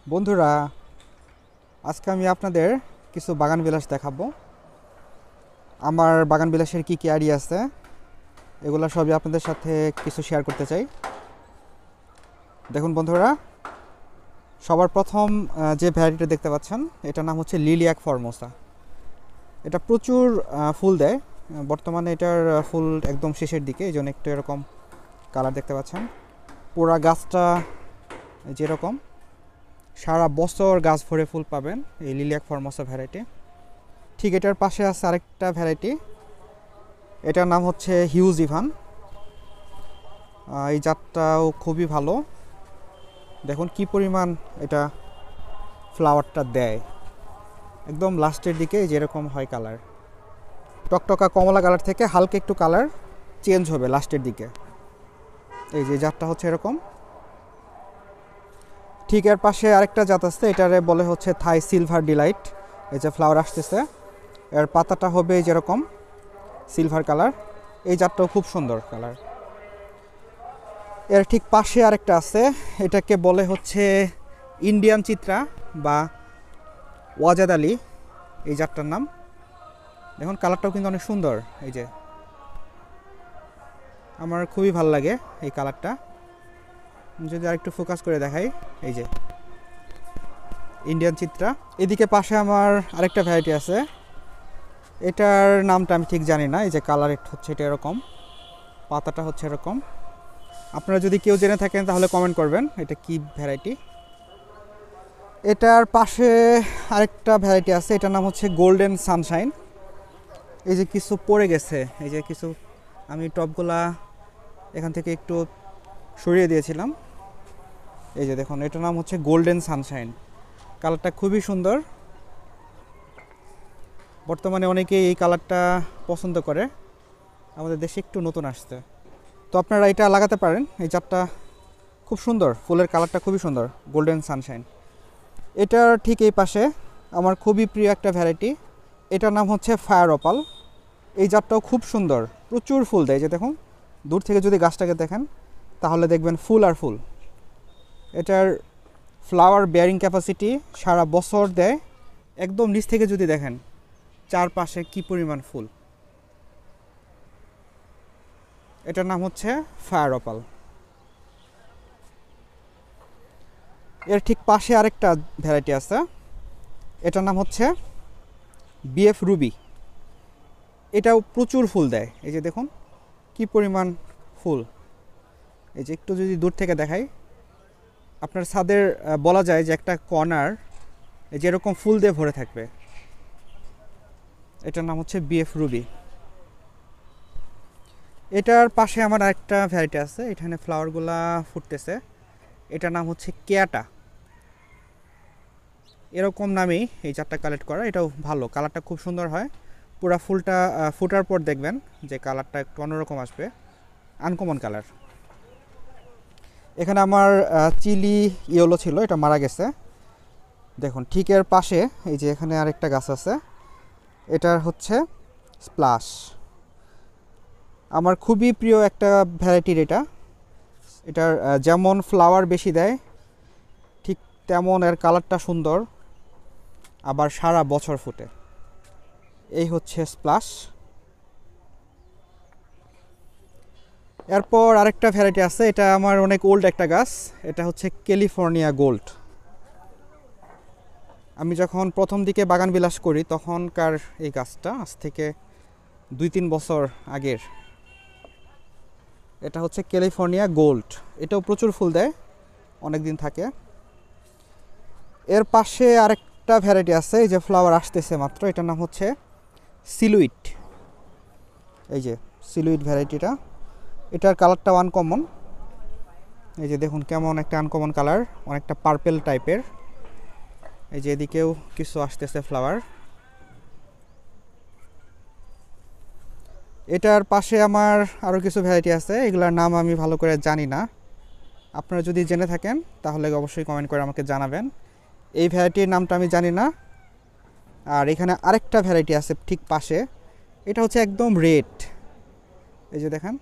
বন্ধুরা, আজকে আমি আপনাদের কিছু বাগান বিলাস দেখাবো। আমার বাগান বিলাসের কি কি আইডিয়া আছে এগুলো সবই আপনাদের সাথে কিছু শেয়ার করতে চাই। দেখুন বন্ধুরা, সবার প্রথম যে ভ্যারাইটিটা দেখতে পাচ্ছেন এটার নাম হচ্ছে লিলিয়াক ফরমোসা। এটা প্রচুর ফুল দেয়। বর্তমানে এটার ফুল একদম শেষের দিকে, এই জন্য একটু এরকম কালার দেখতে পাচ্ছেন। পুরা গাছটা যেরকম সারা বছর গাছ ভরে ফুল পাবেন এই লিলিয়াক ফরমোসা ভ্যারাইটি। ঠিক এটার পাশে আছে আরেকটা ভ্যারাইটি, এটার নাম হচ্ছে হিউজ ইভান। এই জাতটাও খুবই ভালো। দেখুন কি পরিমাণ এটা ফ্লাওয়ারটা দেয়, একদম লাস্টের দিকে যেরকম হয় কালার, টকটকা কমলা কালার থেকে হালকা একটু কালার চেঞ্জ হবে লাস্টের দিকে। এই যে জাতটা হচ্ছে এরকম। ঠিক এর পাশে আরেকটা জাত আছে, এটারে বলে হচ্ছে থাই সিলভার ডিলাইট। এই যে ফ্লাওয়ার আসতেছে, এর পাতাটা হবে যেরকম সিলভার কালার। এই জাতটাও খুব সুন্দর কালার। এর ঠিক পাশে আরেকটা আছে, এটাকে বলে হচ্ছে ইন্ডিয়ান চিত্রা বা ওয়াজাদ আলী, এই জাতটার নাম। দেখুন কালারটাও কিন্তু অনেক সুন্দর। এই যে আমার খুবই ভালো লাগে এই কালারটা। যদি আরেকটু ফোকাস করে দেখাই, এই যে ইন্ডিয়ান চিত্রা। এদিকে পাশে আমার আরেকটা ভ্যারাইটি আছে, এটার নামটা আমি ঠিক জানি না। এই যে কালার হচ্ছে এটা এরকম, পাতাটা হচ্ছে এরকম। আপনারা যদি কেউ জেনে থাকেন তাহলে কমেন্ট করবেন এটা কি ভ্যারাইটি। এটার পাশে আরেকটা ভ্যারাইটি আছে, এটার নাম হচ্ছে গোল্ডেন সানশাইন। এই যে কিছু পড়ে গেছে, এই যে কিছু আমি টপগুলা এখান থেকে একটু সরিয়ে দিয়েছিলাম। এই যে দেখুন, এটার নাম হচ্ছে গোল্ডেন সানশাইন। কালারটা খুবই সুন্দর, বর্তমানে অনেকেই এই কালারটা পছন্দ করে, আমাদের দেশে একটু নতুন আসছে। তো আপনারা এটা লাগাতে পারেন, এই জাতটা খুব সুন্দর, ফুলের কালারটা খুবই সুন্দর, গোল্ডেন সানশাইন। এটার ঠিক এই পাশে আমার খুবই প্রিয় একটা ভ্যারাইটি, এটার নাম হচ্ছে ফায়ার অপাল। এই জাতটাও খুব সুন্দর, প্রচুর ফুল দেয়। যে দেখুন দূর থেকে যদি গাছটাকে দেখেন তাহলে দেখবেন ফুল আর ফুল। এটার ফ্লাওয়ার বেয়ারিং ক্যাপাসিটি সারা বছর দেয়। একদম নিচ থেকে যদি দেখেন চারপাশে কি পরিমাণ ফুল। এটার নাম হচ্ছে ফায়ার অপাল। এর ঠিক পাশে আরেকটা ভ্যারাইটি আছে, এটার নাম হচ্ছে বিএফ রুবি। এটাও প্রচুর ফুল দেয়। এই যে দেখুন কি পরিমাণ ফুল। এই যে একটু যদি দূর থেকে দেখাই, আপনার ছাদের বলা যায় যে একটা কর্নার যেরকম ফুল দিয়ে ভরে থাকবে। এটার নাম হচ্ছে বিএফ রুবি। এটার পাশে আমার আরেকটা ভ্যারাইটি আছে, এখানে ফ্লাওয়ারগুলা ফুটতেছে, এটার নাম হচ্ছে কেয়াটা। এরকম নামেই এই চারটা কালেক্ট করা। এটাও ভালো, কালারটা খুব সুন্দর হয়। পুরা ফুলটা ফুটার পর দেখবেন যে কালারটা একটু অন্যরকম আসবে, আনকমন কালার। এখানে আমার চিলি ইয়েলো ছিল, এটা মারা গেছে। দেখুন ঠিক এর পাশে এই যে এখানে আরেকটা গাছ আছে, এটার হচ্ছে স্প্লাশ। আমার খুবই প্রিয় একটা ভ্যারাইটির এটা। এটার যেমন ফ্লাওয়ার বেশি দেয় ঠিক তেমন এর কালারটা সুন্দর, আবার সারা বছর ফুটে। এই হচ্ছে স্প্লাশ। এরপর আরেকটা ভ্যারাইটি আছে, এটা আমার অনেক ওল্ড একটা গাছ, এটা হচ্ছে ক্যালিফোর্নিয়া গোল্ড। আমি যখন প্রথম দিকে বাগান বিলাস করি তখনকার এই গাছটা, আজ থেকে 2-3 বছর আগের। এটা হচ্ছে ক্যালিফোর্নিয়া গোল্ড। এটাও প্রচুর ফুল দেয়, অনেক দিন থাকে। এর পাশে আরেকটা ভ্যারাইটি আছে, এই যে ফ্লাওয়ার আসতেছে মাত্র, এটার নাম হচ্ছে সিলুইট। এই যে সিলুইট ভ্যারাইটিটা, এটার কালারটা আনকমন। এই যে দেখুন কেমন একটা আনকমন কালার, অনেকটা পার্পেল টাইপের। এই যে এদিকেও কিছু আসতেছে ফ্লাওয়ার। এটার পাশে আমার আরও কিছু ভ্যারাইটি আছে, এগুলোর নাম আমি ভালো করে জানি না। আপনারা যদি জেনে থাকেন তাহলে অবশ্যই কমেন্ট করে আমাকে জানাবেন। এই ভ্যারাইটির নামটা আমি জানি না। আর এখানে আরেকটা ভ্যারাইটি আছে ঠিক পাশে, এটা হচ্ছে একদম রেড। এই যে দেখেন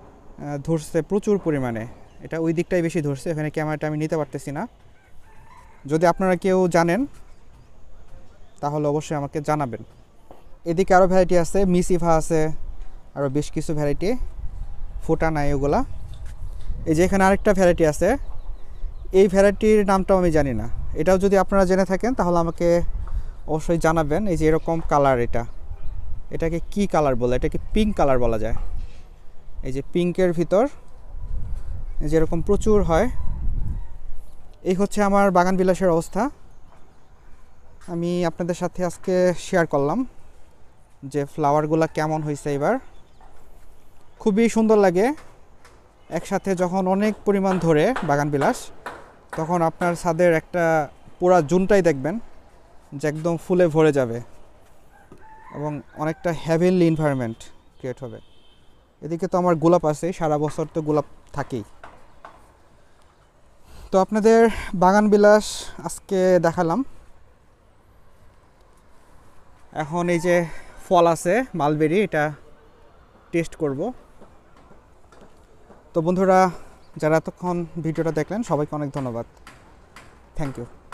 ধরছে প্রচুর পরিমাণে, এটা ওই দিকটাই বেশি ধরছে, এখানে ক্যামেরাটা আমি নিতে পারতেছি না। যদি আপনারা কেউ জানেন তাহলে অবশ্যই আমাকে জানাবেন। এদিকে আরও ভ্যারাইটি আছে, মিস ইভা আছে, আরও বেশ কিছু ভ্যারাইটি, ফোটা নাই ওগুলা। এই যে এখানে আরেকটা ভ্যারাইটি আছে, এই ভ্যারাইটির নামটাও আমি জানি না। এটাও যদি আপনারা জেনে থাকেন তাহলে আমাকে অবশ্যই জানাবেন। এই যে এরকম কালার, এটাকে কি কালার বলে? এটাকে পিঙ্ক কালার বলা যায়। এই যে পিঙ্কের ভিতর এই যে এরকম প্রচুর হয়। এই হচ্ছে আমার বাগান বিলাসের অবস্থা। আমি আপনাদের সাথে আজকে শেয়ার করলাম যে ফ্লাওয়ারগুলো কেমন হয়েছে। এবার খুবই সুন্দর লাগে একসাথে যখন অনেক পরিমাণ ধরে বাগান বিলাস, তখন আপনার ছাদের একটা পুরা জুনটাই দেখবেন যে একদম ফুলে ভরে যাবে এবং অনেকটা হেভেনলি এনভায়রনমেন্ট ক্রিয়েট হবে। এদিকে তো আমার গোলাপ আছে, সারা বছর তো গোলাপ থাকেই। তো আপনাদের বাগান বিলাস আজকে দেখালাম। এখন এই যে ফল আছে মালবেরি, এটা টেস্ট করব। তো বন্ধুরা, যারা এতক্ষণ ভিডিওটা দেখলেন সবাইকে অনেক ধন্যবাদ। Thank you.